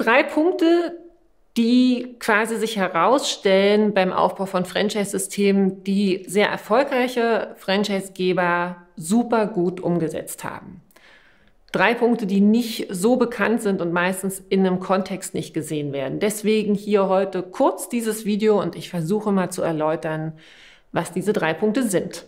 3 Punkte, die quasi sich herausstellen beim Aufbau von Franchise-Systemen, die sehr erfolgreiche Franchisegeber super gut umgesetzt haben. 3 Punkte, die nicht so bekannt sind und meistens in einem Kontext nicht gesehen werden. Deswegen hier heute kurz dieses Video und ich versuche mal zu erläutern, was diese 3 Punkte sind.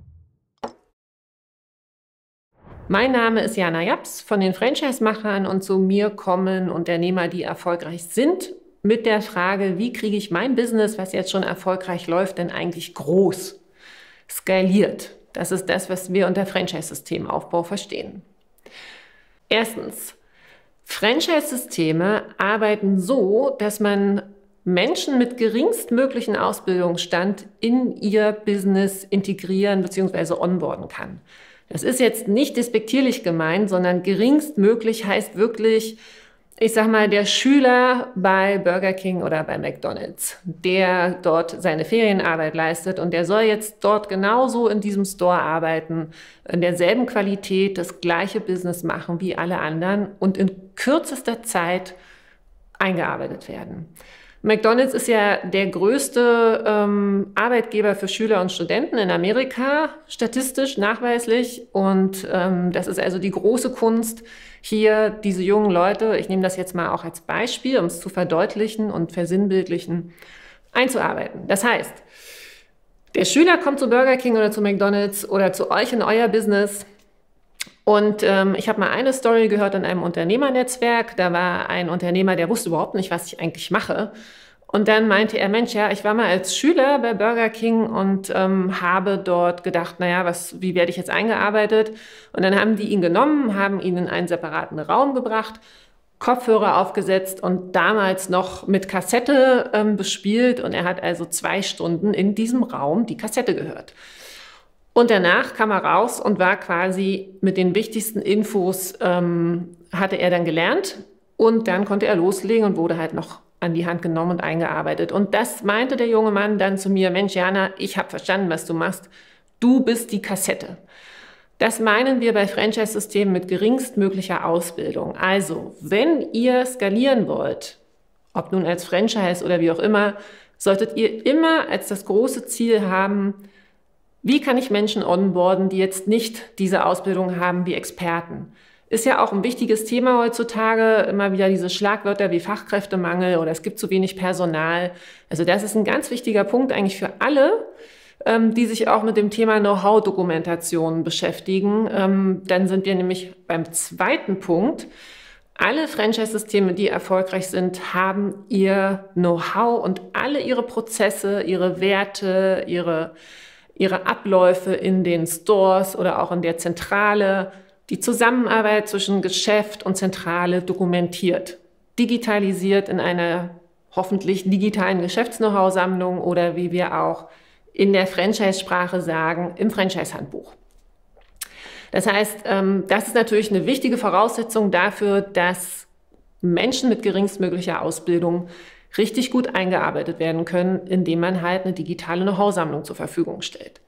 Mein Name ist Jana Japs von den Franchise-Machern und zu mir kommen Unternehmer, die erfolgreich sind, mit der Frage, wie kriege ich mein Business, was jetzt schon erfolgreich läuft, denn eigentlich groß, skaliert. Das ist das, was wir unter Franchise-Systemaufbau verstehen. Erstens, Franchise-Systeme arbeiten so, dass man Menschen mit geringstmöglichen Ausbildungsstand in ihr Business integrieren bzw. onboarden kann. Das ist jetzt nicht despektierlich gemeint, sondern geringstmöglich heißt wirklich, ich sag mal, der Schüler bei Burger King oder bei McDonald's, der dort seine Ferienarbeit leistet und der soll jetzt dort genauso in diesem Store arbeiten, in derselben Qualität, das gleiche Business machen wie alle anderen und in kürzester Zeit eingearbeitet werden. McDonald's ist ja der größte Arbeitgeber für Schüler und Studenten in Amerika, statistisch nachweislich. Und das ist also die große Kunst, hier diese jungen Leute, ich nehme das jetzt mal auch als Beispiel, um es zu verdeutlichen und versinnbildlichen, einzuarbeiten. Das heißt, der Schüler kommt zu Burger King oder zu McDonald's oder zu euch in euer Business. Und ich habe mal eine Story gehört in einem Unternehmernetzwerk. Da war ein Unternehmer, der wusste überhaupt nicht, was ich eigentlich mache. Und dann meinte er, Mensch, ja, ich war mal als Schüler bei Burger King und habe dort gedacht, naja, wie werde ich jetzt eingearbeitet? Und dann haben die ihn genommen, haben ihn in einen separaten Raum gebracht, Kopfhörer aufgesetzt und damals noch mit Kassette bespielt. Und er hat also 2 Stunden in diesem Raum die Kassette gehört. Und danach kam er raus und war quasi mit den wichtigsten Infos, hatte er dann gelernt. Und dann konnte er loslegen und wurde halt noch an die Hand genommen und eingearbeitet. Und das meinte der junge Mann dann zu mir, Mensch, Jana, ich habe verstanden, was du machst. Du bist die Kassette. Das meinen wir bei Franchise-Systemen mit geringstmöglicher Ausbildung. Also, wenn ihr skalieren wollt, ob nun als Franchise oder wie auch immer, solltet ihr immer als das große Ziel haben, wie kann ich Menschen onboarden, die jetzt nicht diese Ausbildung haben wie Experten? Ist ja auch ein wichtiges Thema heutzutage, immer wieder diese Schlagwörter wie Fachkräftemangel oder es gibt zu wenig Personal. Also das ist ein ganz wichtiger Punkt eigentlich für alle, die sich auch mit dem Thema Know-how-Dokumentation beschäftigen. Dann sind wir nämlich beim zweiten Punkt. Alle Franchise-Systeme, die erfolgreich sind, haben ihr Know-how und alle ihre Prozesse, ihre Werte, ihre Abläufe in den Stores oder auch in der Zentrale, die Zusammenarbeit zwischen Geschäft und Zentrale dokumentiert, digitalisiert in einer hoffentlich digitalen Geschäfts-Know-how-Sammlung oder wie wir auch in der Franchise-Sprache sagen, im Franchise-Handbuch. Das heißt, das ist natürlich eine wichtige Voraussetzung dafür, dass Menschen mit geringstmöglicher Ausbildung richtig gut eingearbeitet werden können, indem man halt eine digitale Know-how-Sammlung zur Verfügung stellt.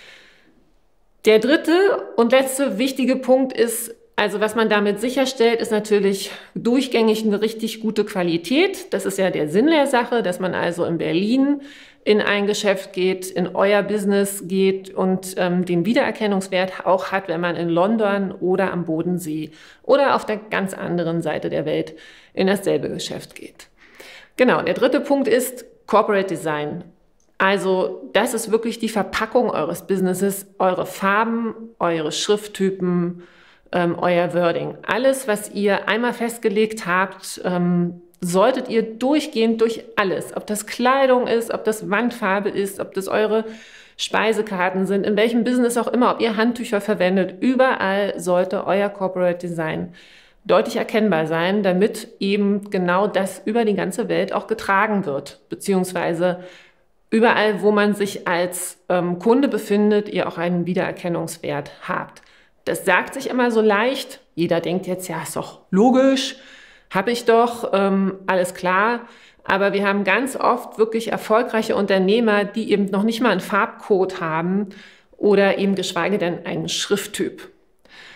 Der dritte und letzte wichtige Punkt ist, also was man damit sicherstellt, ist natürlich durchgängig eine richtig gute Qualität. Das ist ja der Sinn der Sache, dass man also in Berlin in ein Geschäft geht, in euer Business geht und den Wiedererkennungswert auch hat, wenn man in London oder am Bodensee oder auf der ganz anderen Seite der Welt in dasselbe Geschäft geht. Genau, der dritte Punkt ist Corporate Design. Also das ist wirklich die Verpackung eures Businesses, eure Farben, eure Schrifttypen, euer Wording. Alles, was ihr einmal festgelegt habt, solltet ihr durchgehend durch alles, ob das Kleidung ist, ob das Wandfarbe ist, ob das eure Speisekarten sind, in welchem Business auch immer, ob ihr Handtücher verwendet, überall sollte euer Corporate Design deutlich erkennbar sein, damit eben genau das über die ganze Welt auch getragen wird, beziehungsweise überall, wo man sich als Kunde befindet, ihr auch einen Wiedererkennungswert habt. Das sagt sich immer so leicht. Jeder denkt jetzt, ja, ist doch logisch, habe ich doch, alles klar. Aber wir haben ganz oft wirklich erfolgreiche Unternehmer, die eben noch nicht mal einen Farbcode haben oder eben geschweige denn einen Schrifttyp.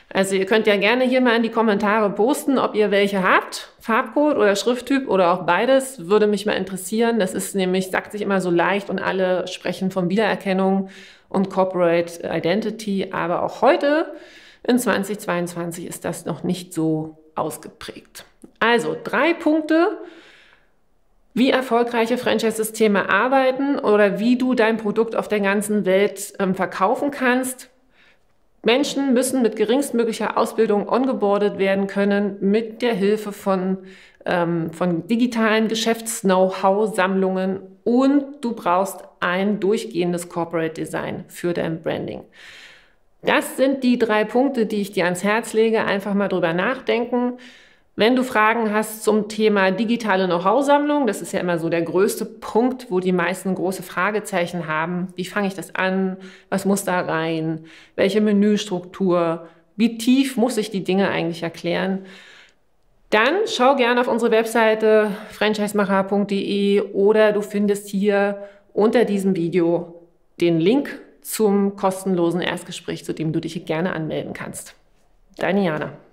Also ihr könnt ja gerne hier mal in die Kommentare posten, ob ihr welche habt, Farbcode oder Schrifttyp oder auch beides, würde mich mal interessieren. Das ist nämlich, sagt sich immer so leicht und alle sprechen von Wiedererkennung und Corporate Identity, aber auch heute in 2022 ist das noch nicht so ausgeprägt. Also 3 Punkte, wie erfolgreiche Franchise-Systeme arbeiten oder wie du dein Produkt auf der ganzen Welt verkaufen kannst. Menschen müssen mit geringstmöglicher Ausbildung ongeboardet werden können mit der Hilfe von digitalen Geschäfts-Know-how-Sammlungen und du brauchst ein durchgehendes Corporate Design für dein Branding. Das sind die 3 Punkte, die ich dir ans Herz lege. Einfach mal drüber nachdenken. Wenn du Fragen hast zum Thema digitale Know-how-Sammlung, das ist ja immer so der größte Punkt, wo die meisten große Fragezeichen haben. Wie fange ich das an? Was muss da rein? Welche Menüstruktur? Wie tief muss ich die Dinge eigentlich erklären? Dann schau gerne auf unsere Webseite franchisemacher.de oder du findest hier unter diesem Video den Link zum kostenlosen Erstgespräch, zu dem du dich gerne anmelden kannst. Deine Jana.